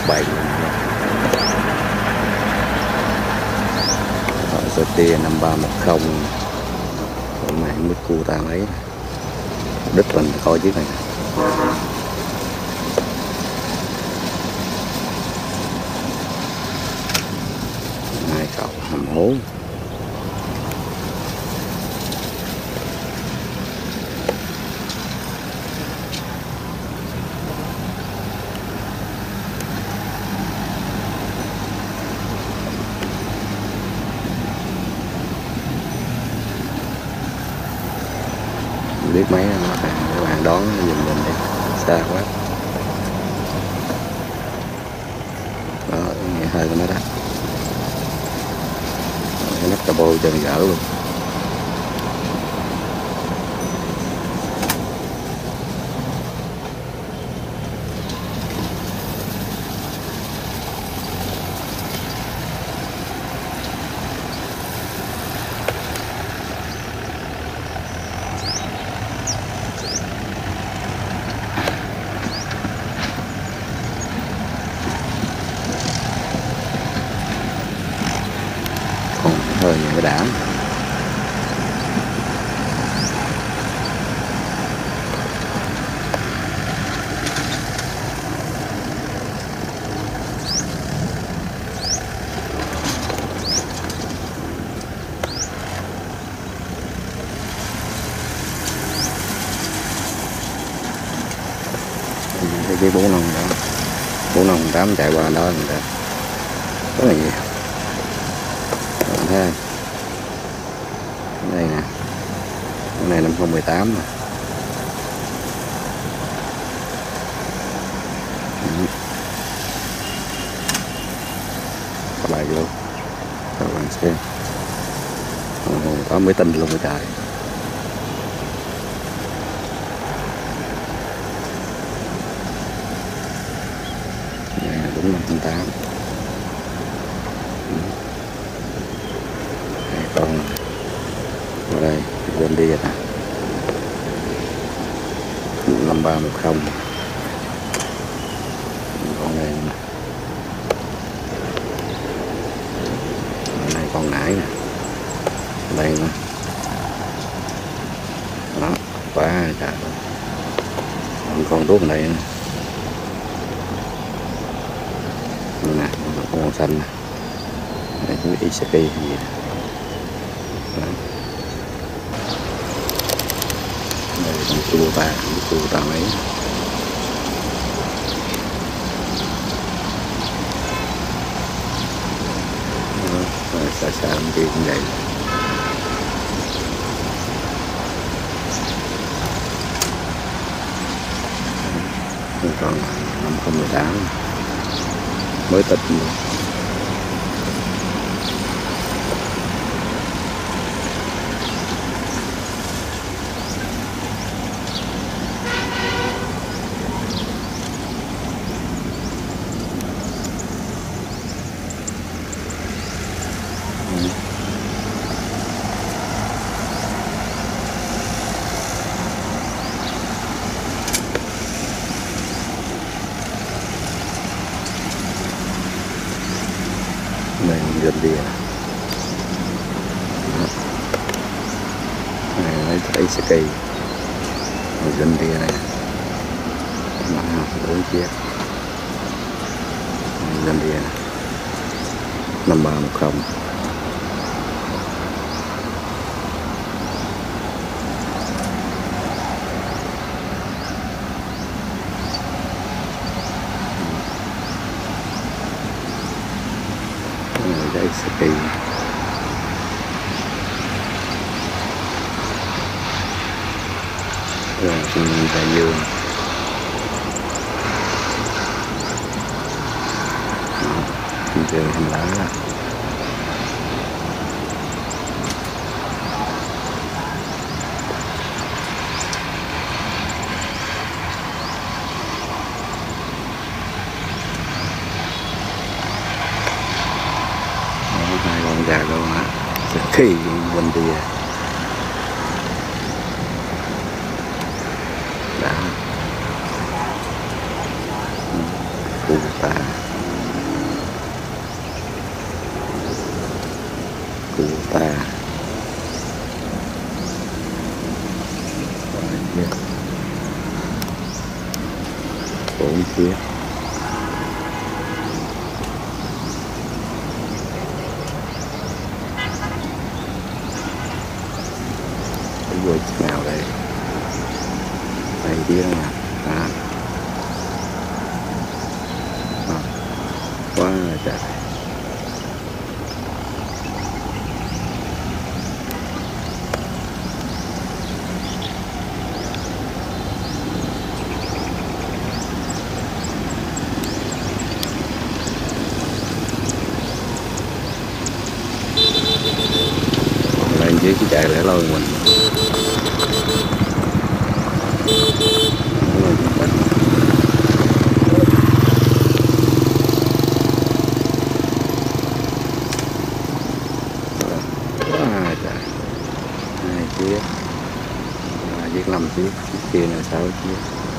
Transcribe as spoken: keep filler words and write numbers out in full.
bảy rồi tia năm ba một không. Hôm nay mới cua ta lấy đích mình coi chiếc này hai cậu hầm hố. Biết mấy các bạn đón dùm mình đi, xa quá đó, nghe hơi của nó đó, cái nắp cà bô chân gỡ luôn. Hơi những cái đảo cái bốn nòng đó, bốn nòng tám chạy qua đó người ta rất là nhiều. Bạn thấy không? Đây nè, cái này năm không một tám mà. Các bạn vô, các bạn xem, có mới tin luôn cái trời. Đây là đúng năm không tám. Hai con ở đây bên đi nè, năm ba một không. Con này nè, con này con nãy nè, đây nè, đó quá trời. Còn con đuốc này nè, nè con xanh nè, đây cái Isaki gì nè. Đó. Đây con cua ta, cua ta mấy xa xa bên kia cũng vậy. Còn năm không một tám mới tịch luôn. Đây gần đi này lấy thấy sẽ cây gần đi này mà bốn chiếc gần đi này năm ba một không. Đây sẽ kỳ rồi đại dương chơi hình lá là hai con gà luôn á, sẽ kỳ bên kia đã cua ta. chia đâu mà à. À. Quá trời. Lên dưới cái chạy lẻ loi mình quá trời. Hai chiếc, chiếc năm chiếc, chiếc kia là sáu chiếc.